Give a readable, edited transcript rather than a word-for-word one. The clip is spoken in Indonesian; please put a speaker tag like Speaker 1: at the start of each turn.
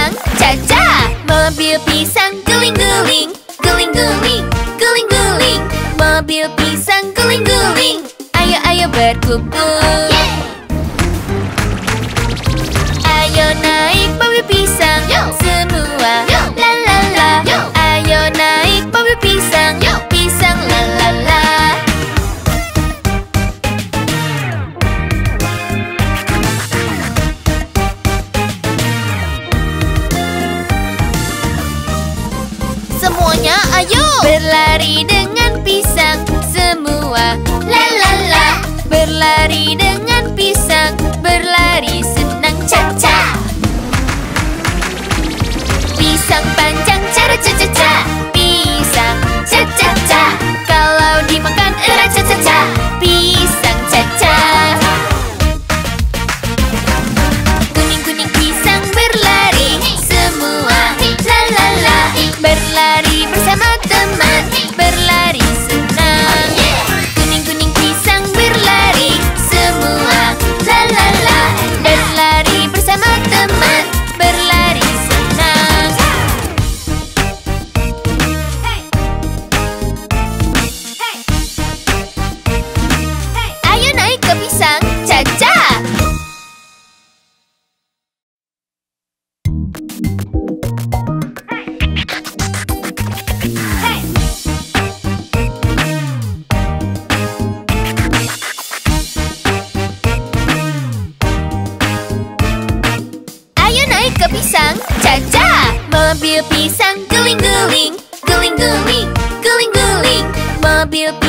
Speaker 1: Pisang Cha Cha. Mobil pisang guling-guling, guling-guling, guling-guling. Mobil pisang guling-guling. Ayo ayo berkumpul. Ayo naik mobil pisang semua. La la la. Ayo naik mobil pisang. Pisang lalala. Semuanya ayo berlari dengan pisang semua. La la la. Berlari dengan pisang, berlari senang Chacha. Pisang panjang cara Cha Cha Cha. Pisang Cha Cha Cha. Kalau dimakan Eura Cha Cha Cha. Pisang Cha Cha. Kuning kuning pisang berlari semua. La la la. Berlari bersama teman, berlari senang. Kuning kuning pisang berlari semua. La la la. Berlari bersama teman, berlari senang. Ayo naik ke pisang Cha Cha. Ayo naik ke pisang Cha Cha. Mobil pisang guling-guling, guling-guling, guling-guling. Mobil